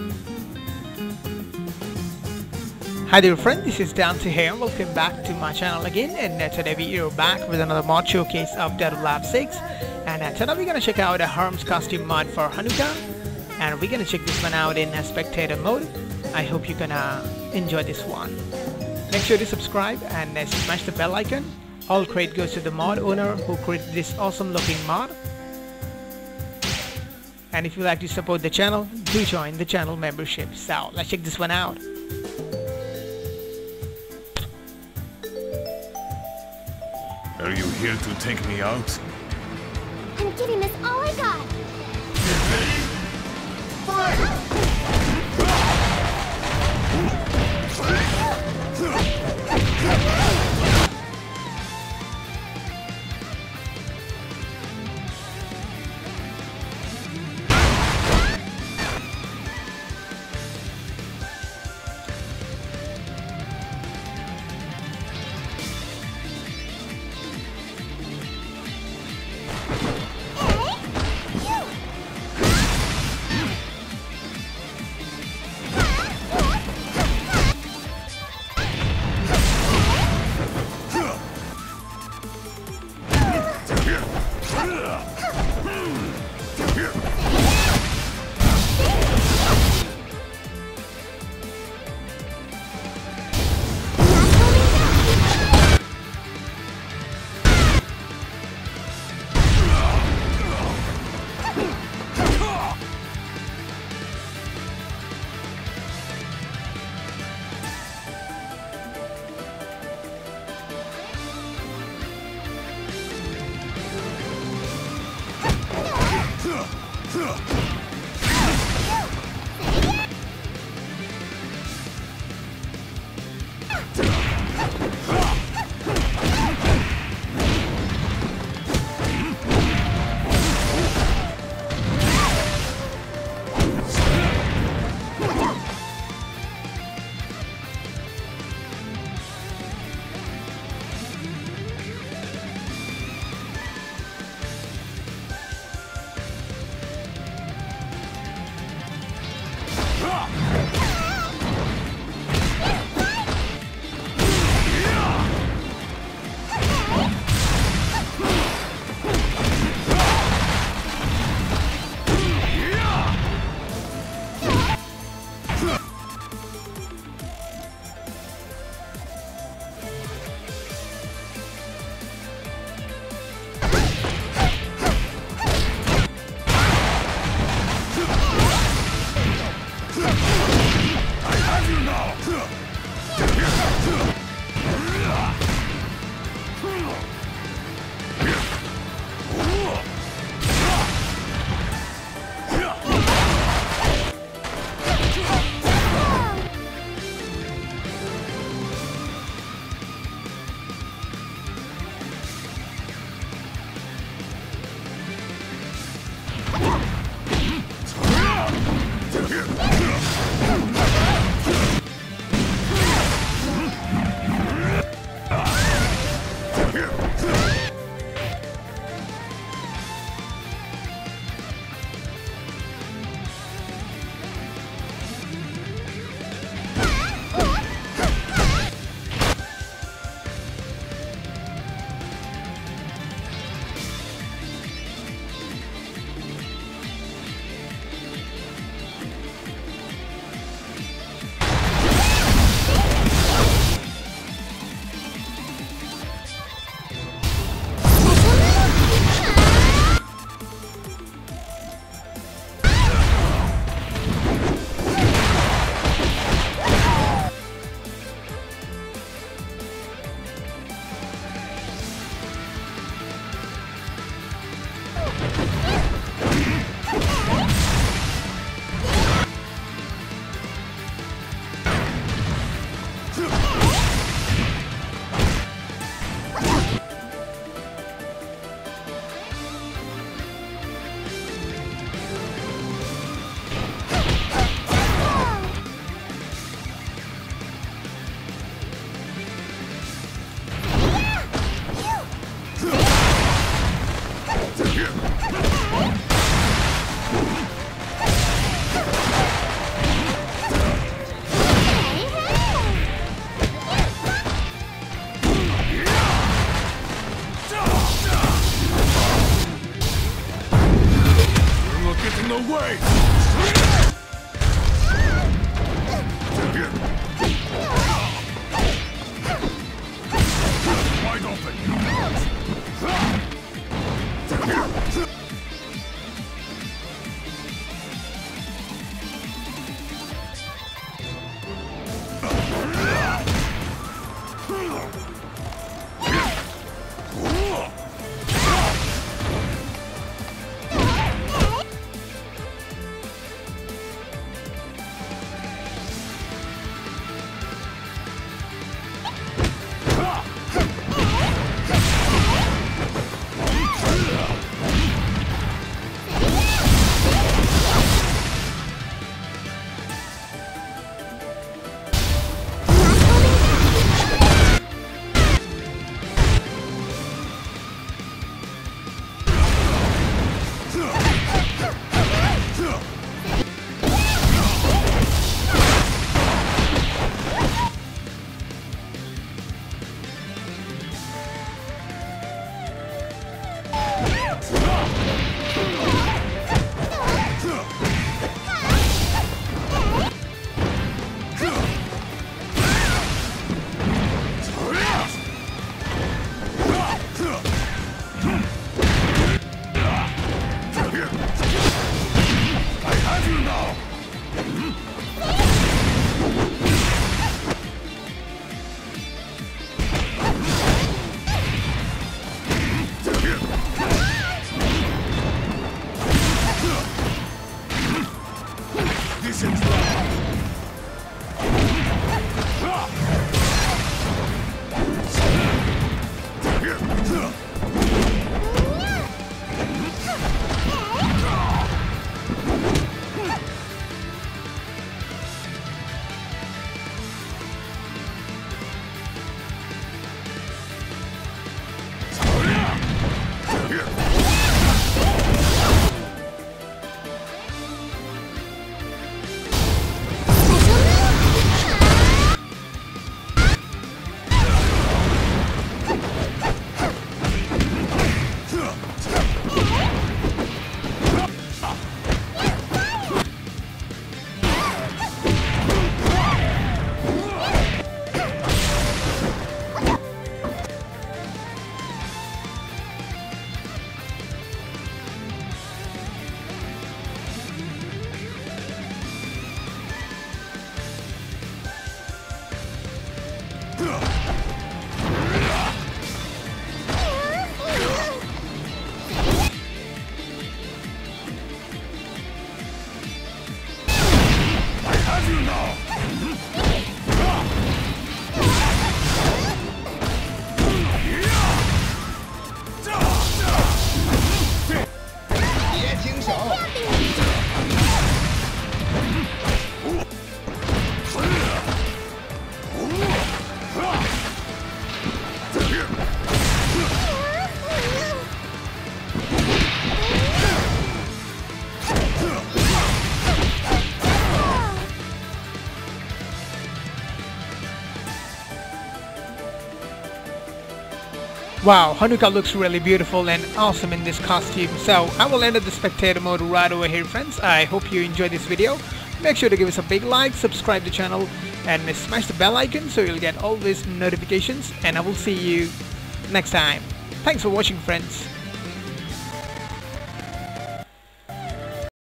Hi there friends, this is Dante here. Welcome back to my channel again, and today we are back with another mod showcase of Dead or Alive 6. And today we're gonna check out a Herm's costume mod for Hanukkah, and we're gonna check this one out in spectator mode. I hope you're gonna enjoy this one. Make sure to subscribe and smash the bell icon. All credit goes to the mod owner who created this awesome looking mod. And if you'd like to support the channel, do join the channel membership. So let's check this one out. Are you here to take me out? I'm giving this all I got. This is wrong. Wow, Hanukkah looks really beautiful and awesome in this costume. So I will enter the spectator mode right over here, friends. I hope you enjoyed this video. Make sure to give us a big like, subscribe to the channel, and smash the bell icon so you'll get all these notifications. And I will see you next time. Thanks for watching, friends.